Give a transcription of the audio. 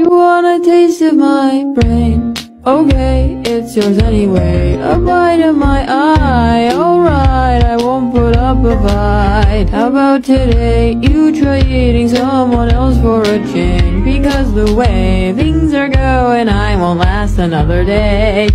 You want a taste of my brain? Okay, it's yours anyway. A bite of my eye. Alright, I won't put up a fight. How about today you trading someone else for a change? Because the way things are going, I won't last another day.